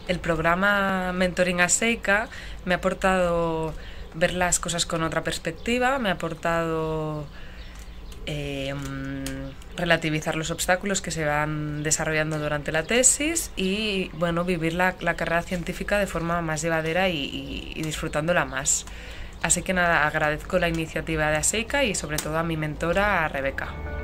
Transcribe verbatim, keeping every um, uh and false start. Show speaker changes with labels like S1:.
S1: el programa Mentoring ASEICA me ha aportado ver las cosas con otra perspectiva, me ha aportado eh, relativizar los obstáculos que se van desarrollando durante la tesis y bueno, vivir la, la carrera científica de forma más llevadera y, y, y disfrutándola más. Así que nada, agradezco la iniciativa de ASEICA y sobre todo a mi mentora, a Rebeca.